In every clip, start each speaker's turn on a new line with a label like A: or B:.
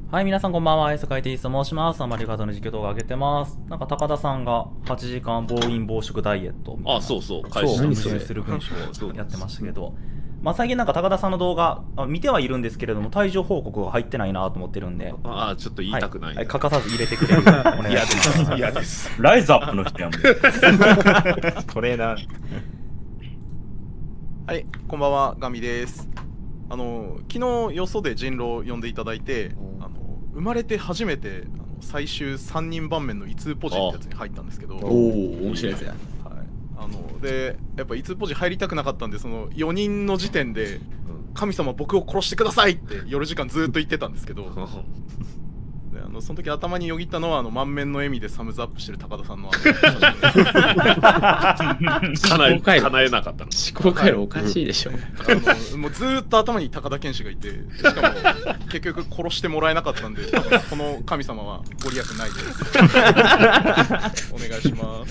A: はい、皆さんこんばんは。アイスカイティスと申します。あまり方の実況動画上げてます。なんか高田さんが8時間暴飲暴食ダイエットみたいな。
B: そうそう、
A: 開始無視する文章をやってましたけど、まあ最近なんか高田さんの動画見てはいるんですけれども、体重報告が入ってないなと思ってるんで。
B: ちょっと言いたくない。
A: はい、欠かさず入れてくれる。お願いします。
C: 嫌です。
D: ライズアップの人やもん。トレーナー。
C: はい、こんばんは、ガミです。昨日よそで人狼を呼んでいただいて、生まれて初めて最終3人盤面の異通ポジってやつに入ったんですけど、
E: おお、面白いですね。
C: はい、でやっぱ異通ポジ入りたくなかったんで、その4人の時点で神様僕を殺してくださいって夜時間ずっと言ってたんですけどでその時頭によぎったのは満面の笑みでサムズアップしてる高田さんの
B: 叶えなかったの。
E: 思考回路おかしいでしょ。
C: もうずーっと頭に高田健志がいて、しかも結局殺してもらえなかったんで、多分この神様はご利益ないです。お願いします。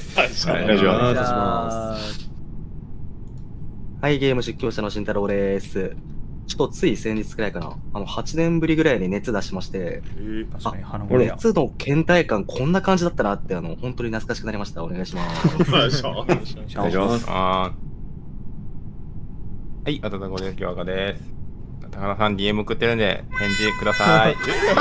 D: お願いします。
F: はい、ゲーム実況者の慎太郎です。ちょっとつい先日くらいかな、8年ぶりぐらいに熱出しまして、熱の倦怠感こんな感じだったなって、本当に懐かしくなりました。お願いします。
D: お願いします。はい、あたたこです。今日赤です。高田さん DM 送ってるんで、返事ください。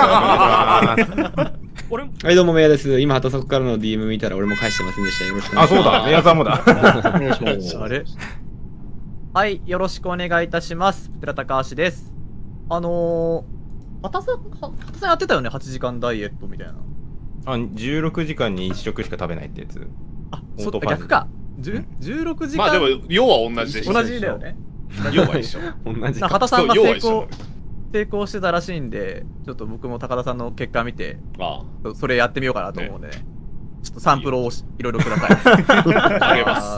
E: はい、どうも、メイヤです。今、畑底からの DM 見たら俺も返してませんでした。よろしくお願いします。
D: そうだ、メイヤさんもだ。
F: お願いします。
G: あれはい、よろしくお願いいたします。寺高橋です。畑さんやってたよね、8時間ダイエットみたいな。
D: 16時間に1食しか食べないってやつ。
G: 逆か。16時間。
B: まあでも、要は同じでしょ。
G: 同じだよね。
B: 要は一緒。
F: 同じ。
G: 畑さんが成功してたらしいんで、ちょっと僕も高田さんの結果見て、それやってみようかなと思うんでね。ちょっとサンプルをいろいろください。
B: あげます。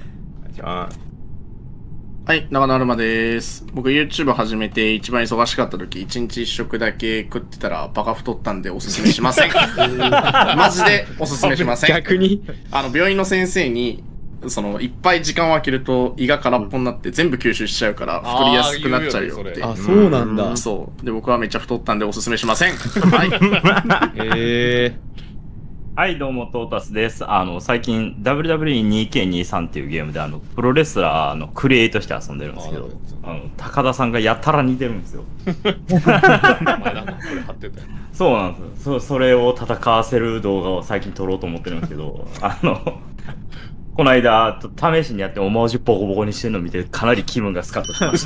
H: はい、長野アルマです。僕 YouTube 始めて一番忙しかった時、1日1食だけ食ってたらバカ太ったんでおすすめしません。マジでおすすめしません。
E: 逆に
H: 病院の先生に、いっぱい時間を空けると胃が空っぽになって全部吸収しちゃうから太りやすくなっちゃうよって。
E: あ、そうなんだ。
H: そう。で、僕はめっちゃ太ったんでおすすめしません。はい。
D: はい、どうも、トータスです。最近、WWE2K23 っていうゲームで、プロレスラーのクリエイトして遊んでるんですけど、高田さんがやたら似てるんですよ。そうなんですよ。それを戦わせる動画を最近撮ろうと思ってるんですけど、この間、試しにやってオマージュボコボコにしてるのを見て、かなり気分がスカッとしました。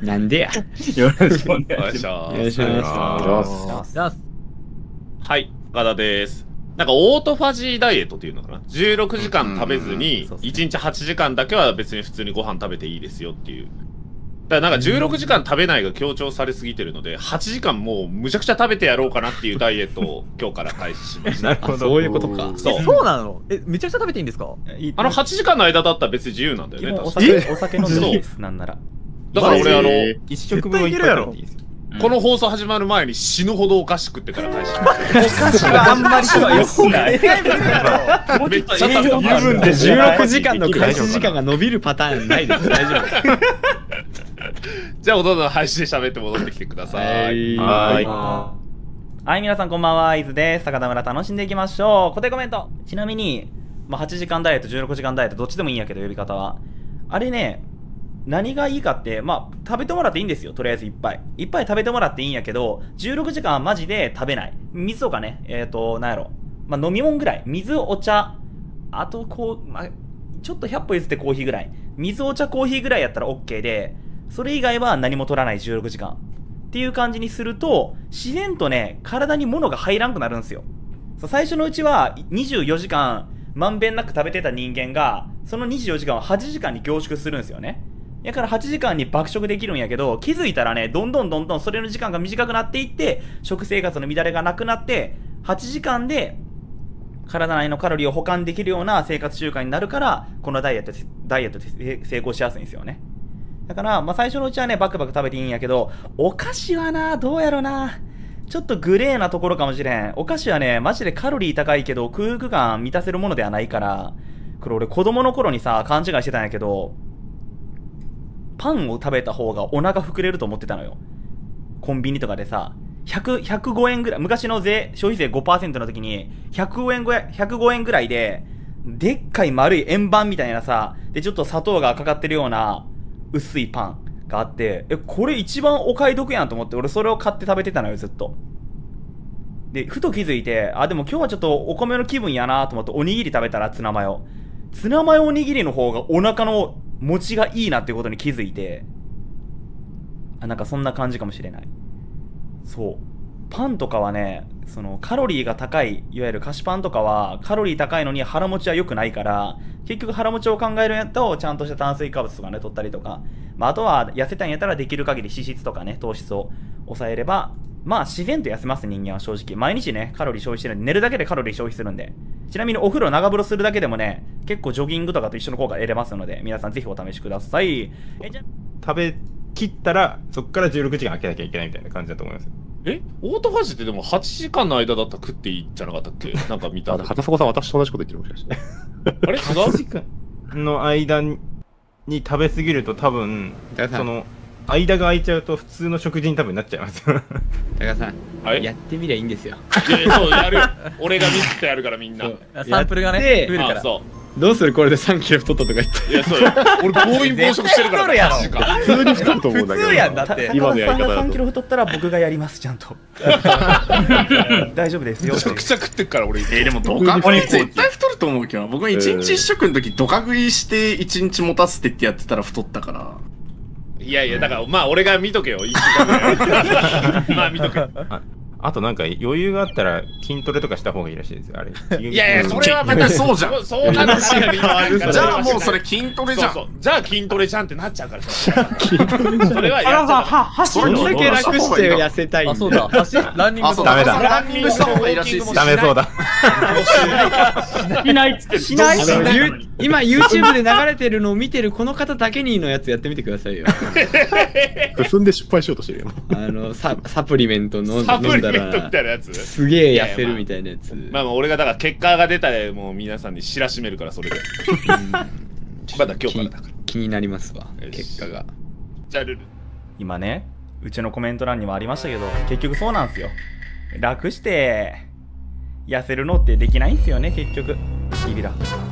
E: なんでや。
D: よろしくお願いします。
E: お願いします。
B: はい、岡田です。なんかオートファジーダイエットっていうのかな、16時間食べずに1日8時間だけは別に普通にご飯食べていいですよっていう。だからなんか16時間食べないが強調されすぎてるので、8時間もうむちゃくちゃ食べてやろうかなっていうダイエットを今日から開始しました。
E: なるほど、そういうことか。
G: そうなの？めちゃくちゃ食べていいんですか
B: ？8時間の間だったら別に自由なんだよね。
A: お酒飲んでいいです、なんなら。
B: だから俺
D: 1食分はいっぱい食べていいですよ。
B: この放送始まる前に死ぬほどお菓子食ってから開始。
A: お菓子はあんまりはよくない。
B: めっちゃ食べ
E: 油分で16時間の開始時間が伸びるパターンないです。大丈夫。
B: じゃあどんどん配信で喋って戻ってきてください。
A: はい、皆さんこんばんは、伊豆です。高田村楽しんでいきましょう。固定コメント。ちなみに、8時間ダイエット、16時間ダイエット、どっちでもいいんやけど、呼び方は。あれね、何がいいかって、食べてもらっていいんですよ。とりあえずいっぱい食べてもらっていいんやけど、16時間はマジで食べない。水とかね、なんやろ。飲み物ぐらい。水、お茶、あとちょっと100歩譲ってコーヒーぐらい。水、お茶、コーヒーぐらいやったら OK で、それ以外は何も取らない16時間。っていう感じにすると、自然とね、体に物が入らんくなるんですよ。最初のうちは24時間、まんべんなく食べてた人間が、その24時間を8時間に凝縮するんですよね。だから8時間に爆食できるんやけど、気づいたらね、どんどんそれの時間が短くなっていって、食生活の乱れがなくなって、8時間で体内のカロリーを保管できるような生活習慣になるから、このダイエットで成功しやすいんですよね。だから、最初のうちはね、バクバク食べていいんやけど、お菓子はな、どうやろな。ちょっとグレーなところかもしれん。お菓子はね、マジでカロリー高いけど、空腹感満たせるものではないから、これ俺子供の頃にさ、勘違いしてたんやけど、パンを食べた方がお腹膨れると思ってたのよ。コンビニとかでさ、 105円ぐらい、昔の消費税 5% の時に105円ぐらいで、でっかい丸い円盤みたいなさ、でちょっと砂糖がかかってるような薄いパンがあって、これ一番お買い得やんと思って、俺それを買って食べてたのよ、ずっと。で、ふと気づいて、でも今日はちょっとお米の気分やなと思っておにぎり食べたらツナマヨおにぎりの方がお腹の持ちがいいなっていうことに気づいて、なんかそんな感じかもしれない。そう。パンとかはね、そのカロリーが高い、いわゆる菓子パンとかはカロリー高いのに腹持ちは良くないから、結局腹持ちを考えるんやったらちゃんとした炭水化物とかね、取ったりとか、あとは痩せたいんやったらできる限り脂質とかね、糖質を抑えれば、自然と痩せます、人間は正直。毎日ね、カロリー消費してるんで、寝るだけでカロリー消費するんで。ちなみにお風呂長風呂するだけでもね、結構ジョギングとかと一緒の効果得れますので、皆さんぜひお試しください。
I: 食べ切ったら、そこから16時間空けなきゃいけないみたいな感じだと思います。
B: オートファジーってでも8時間の間だったら食っていいんじゃなかったっけ？なんか見た。
I: 片迫さん、私と同じこと言ってるもしかして。
B: あれ
I: ?8 時間の間に食べ過ぎると多分、その、間が空いちゃうと普通の食事に多分なっちゃいます。
E: 高田さん、やってみりゃいいんですよ。
B: そう、やるよ。俺が見せてやるからみんな。
G: サンプルがね、増えるから。
E: どうするこれで3キロ太ったとか言って。
B: いや、そうよ。俺暴飲暴食してるから。
I: 普通に太ると思うんだけど。
G: 普通やんだって。
A: 今のやり方だと。3キロ太ったら僕がやります、ちゃんと。大丈夫ですよ。
B: めちゃくちゃ食ってっから俺。
H: でもドカ食い絶対太ると思うけど、僕1日1食の時ドカ食いして1日持たせてってやってたら太ったから。
B: いやいや、だから俺が見とけよ、1時間ぐらい。見とけ。
I: あとなんか余裕があったら筋トレとかした方がいいらしいですよ、あれ。
B: いやいや、それはまた
H: そうじゃん。
B: そうなるから
H: じゃあもうそれ筋トレじゃん。
B: じゃあ筋トレじゃんってなっちゃうから。それはやっちゃう。
E: 走るだけ楽して痩せたい。
G: そうだ。ランニング
I: ダメだ。
H: ランニングした方がいいらしいです。
I: ダメそうだ。
D: しないっつって。
E: しない。今 YouTube で流れてるのを見てるこの方だけにのやつやってみてくださいよ。
I: 進んで失敗しようとしてるよ。
E: サプリメント飲んだらすげえ痩せるみたいなやつ。
B: 俺がだから結果が出たらもう皆さんに知らしめるからそれで。まだ今日からだから
E: 気になりますわ、結果が。
B: じゃあルル。
A: 今ね、うちのコメント欄にもありましたけど、結局そうなんですよ。楽して痩せるのってできないんすよね、結局。ビビら。